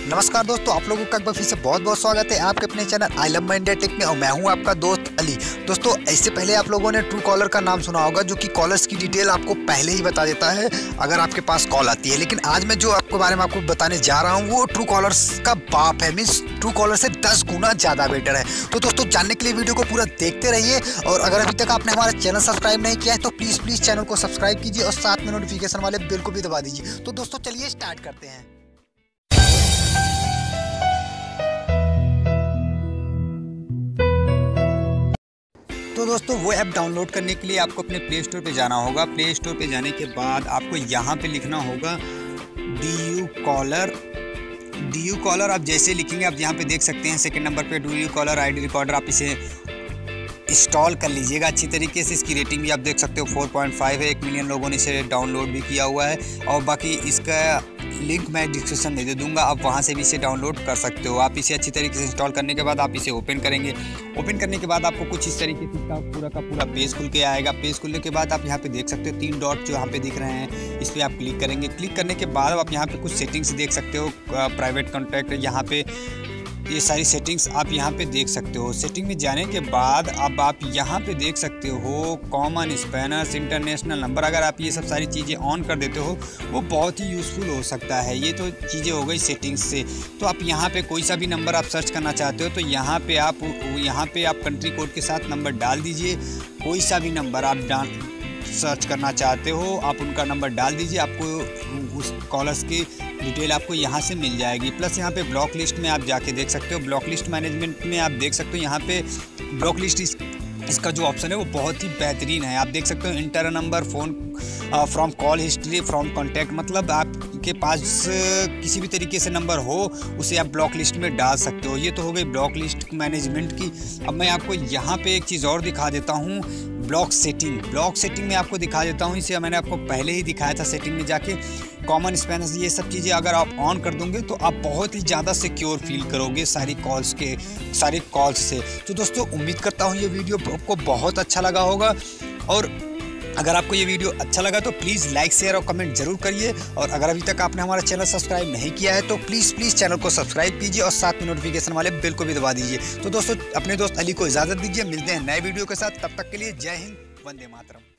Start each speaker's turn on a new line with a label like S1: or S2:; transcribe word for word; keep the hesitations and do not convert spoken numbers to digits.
S1: नमस्कार दोस्तों, आप लोगों का एक बार फिर से बहुत बहुत स्वागत है आपके अपने channel I love my India tech में। और मैं हूं आपका दोस्त अली। दोस्तों, इससे पहले आप लोगों ने ट्रू कॉलर का नाम सुना होगा, जो कि कॉलर्स की डिटेल आपको पहले ही बता देता है अगर आपके पास कॉल आती है। लेकिन आज मैं जो आपके बारे में आपको बताने जा रहा हूँ वो ट्रू कॉलर्स का बाप है, मीन्स ट्रू कॉलर से दस गुना ज़्यादा बेटर है। तो दोस्तों, जानने के लिए वीडियो को पूरा देखते रहिए। और अगर अभी तक आपने हमारा चैनल सब्सक्राइब नहीं किया है तो प्लीज़ प्लीज़ चैनल को सब्सक्राइब कीजिए और साथ में नोटिफिकेशन वाले बेल को भी दबा दीजिए। तो दोस्तों, चलिए स्टार्ट करते हैं। तो दोस्तों, वो ऐप डाउनलोड करने के लिए आपको अपने प्ले स्टोर पे जाना होगा। प्ले स्टोर पे जाने के बाद आपको यहाँ पे लिखना होगा D U caller. D U caller आप जैसे लिखेंगे आप यहाँ पे देख सकते हैं सेकंड नंबर पे D U caller ID recorder. आप इसे इंस्टॉल कर लीजिएगा अच्छी तरीके से। इसकी रेटिंग भी आप देख सकते हो फोर पॉइंट फाइव है। एक मिलियन लोगों ने इसे डाउनलोड भी किया हुआ है। और बाकी इसका लिंक मैं डिस्क्रिप्शन में दे दूंगा, आप वहां से भी इसे डाउनलोड कर सकते हो। आप इसे अच्छी तरीके से इंस्टॉल करने के बाद आप इसे ओपन करेंगे। ओपन करने के बाद आपको कुछ इस तरीके से इसका पूरा का पूरा पेज खुल के आएगा। पेज खुलने के बाद आप यहाँ पे देख सकते हो तीन डॉट जो यहाँ पे दिख रहे हैं, इस पर आप क्लिक करेंगे। क्लिक करने के बाद आप यहाँ पे कुछ सेटिंग्स देख सकते हो। प्राइवेट कॉन्टैक्ट, यहाँ पे ये सारी सेटिंग्स आप यहाँ पे देख सकते हो। सेटिंग में जाने के बाद अब आप यहाँ पे देख सकते हो कॉमन स्पैनर्स, इंटरनेशनल नंबर। अगर आप ये सब सारी चीज़ें ऑन कर देते हो वो बहुत ही यूज़फुल हो सकता है। ये तो चीज़ें हो गई सेटिंग्स से। तो आप यहाँ पे कोई सा भी नंबर आप सर्च करना चाहते हो तो यहाँ पे आप यहाँ पे आप कंट्री कोड के साथ नंबर डाल दीजिए। कोई सा भी नंबर आप डाल सर्च करना चाहते हो आप उनका नंबर डाल दीजिए। आपको उस कॉलर्स की डिटेल आपको यहाँ से मिल जाएगी। प्लस यहाँ पे ब्लॉक लिस्ट में आप जाके देख सकते हो। ब्लॉक लिस्ट मैनेजमेंट में आप देख सकते हो यहाँ पे ब्लॉक लिस्ट इस, इसका जो ऑप्शन है वो बहुत ही बेहतरीन है। आप देख सकते हो enter number phone from call history from contact, मतलब आपके पास किसी भी तरीके से नंबर हो उसे आप ब्लॉक लिस्ट में डाल सकते हो। ये तो हो गई ब्लॉक लिस्ट मैनेजमेंट की। अब मैं आपको यहाँ पे एक चीज़ और दिखा देता हूँ, ब्लॉक सेटिंग। ब्लॉक सेटिंग में आपको दिखा देता हूँ, इसे मैंने आपको पहले ही दिखाया था। सेटिंग में जाके कॉमन स्पैनर्स, ये सब चीज़ें अगर आप ऑन कर दोगे तो आप बहुत ही ज़्यादा सिक्योर फील करोगे सारी कॉल्स के सारी कॉल्स से। तो दोस्तों, उम्मीद करता हूँ ये वीडियो आपको बहुत अच्छा लगा होगा। और अगर आपको ये वीडियो अच्छा लगा तो प्लीज़ लाइक शेयर और कमेंट जरूर करिए। और अगर अभी तक आपने हमारा चैनल सब्सक्राइब नहीं किया है तो प्लीज़ प्लीज़ चैनल को सब्सक्राइब कीजिए और साथ में नोटिफिकेशन वाले बेल को भी दबा दीजिए। तो दोस्तों, अपने दोस्त अली को इजाज़त दीजिए। मिलते हैं नए वीडियो के साथ, तब तक के लिए जय हिंद, वंदे मातरम।